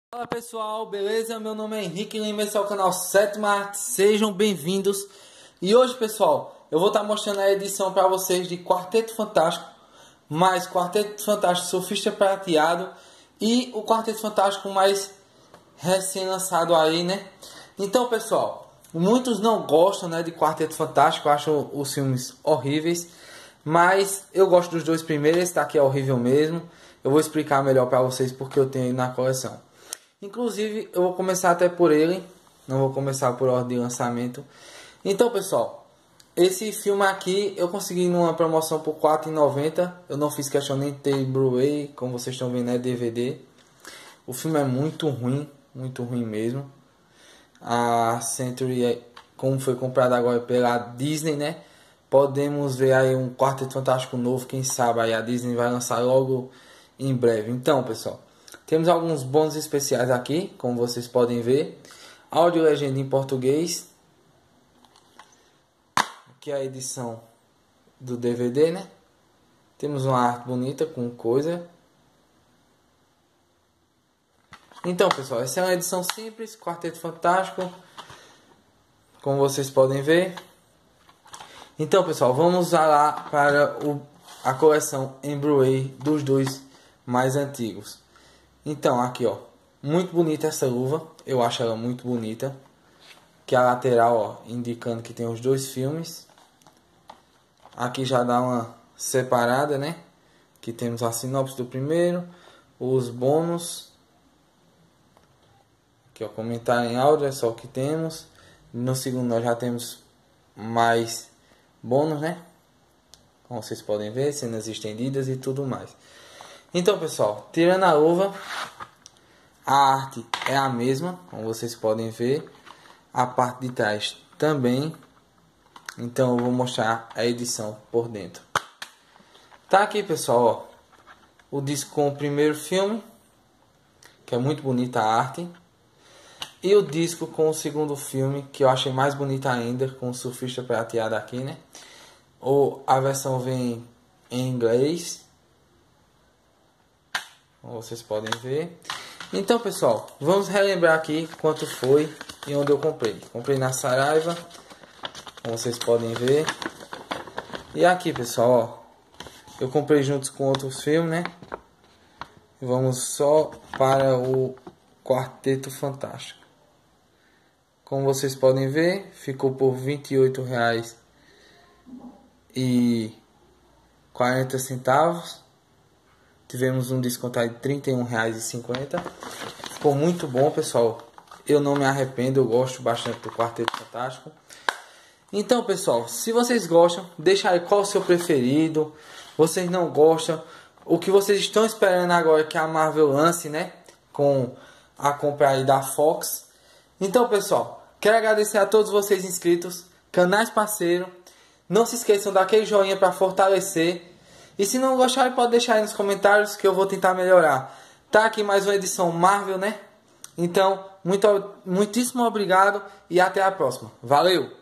Fala pessoal, beleza? Meu nome é Henrique Lima, esse é o canal Sétima Arte, sejam bem-vindos. E hoje pessoal, eu vou estar mostrando a edição para vocês de Quarteto Fantástico, mais Quarteto Fantástico Surfista Prateado e o Quarteto Fantástico mais recém-lançado aí, né? Então pessoal, muitos não gostam, né, de Quarteto Fantástico, acham os filmes horríveis, mas eu gosto dos dois primeiros, esse daqui é horrível mesmo. Eu vou explicar melhor para vocês porque eu tenho ele na coleção. Inclusive, eu vou começar até por ele. Não vou começar por ordem de lançamento. Então, pessoal, esse filme aqui eu consegui numa promoção por R$ 4,90. Eu não fiz questão nem de ter Blu-ray, como vocês estão vendo, é DVD. O filme é muito ruim mesmo. A Century, como foi comprado agora pela Disney, né? Podemos ver aí um Quarteto Fantástico novo. Quem sabe aí a Disney vai lançar logo em breve. Então, pessoal, temos alguns bônus especiais aqui, como vocês podem ver. Áudio e legenda em português. Aqui é a edição do DVD, né? Temos uma arte bonita com coisa. Então, pessoal, essa é uma edição simples, Quarteto Fantástico, como vocês podem ver. Então, pessoal, vamos lá para a coleção em Blu-ray dos dois mais antigos. Então, aqui ó, muito bonita essa luva, eu acho ela muito bonita. Que a lateral, ó, indicando que tem os dois filmes. Aqui já dá uma separada, né? Aqui temos a sinopse do primeiro, os bônus. Aqui ó, comentário em áudio, é só o que temos. No segundo nós já temos mais bônus, né? Como vocês podem ver, cenas estendidas e tudo mais. Então, pessoal, tirando a luva, a arte é a mesma, como vocês podem ver. A parte de trás também. Então, eu vou mostrar a edição por dentro. Tá aqui, pessoal, ó, o disco com o primeiro filme, que é muito bonita a arte. E o disco com o segundo filme, que eu achei mais bonita ainda, com o surfista prateado aqui, né? Ou a versão vem em inglês, como vocês podem ver. Então, pessoal, vamos relembrar aqui quanto foi e onde eu comprei. Comprei na Saraiva, como vocês podem ver. E aqui, pessoal, ó, eu comprei juntos com outros filmes, né? E vamos só para o Quarteto Fantástico. Como vocês podem ver, ficou por R$ 28,40. Tivemos um desconto de R$ 31,50. Ficou muito bom, pessoal. Eu não me arrependo, eu gosto bastante do Quarteto Fantástico. Então, pessoal, se vocês gostam, deixa aí qual o seu preferido. Vocês não gostam, o que vocês estão esperando agora que a Marvel lance, né? Com a compra aí da Fox. Então, pessoal, quero agradecer a todos vocês inscritos, canais parceiros. Não se esqueçam daquele joinha para fortalecer. E se não gostarem, pode deixar aí nos comentários que eu vou tentar melhorar. Tá aqui mais uma edição Marvel, né? Então, muitíssimo obrigado e até a próxima. Valeu!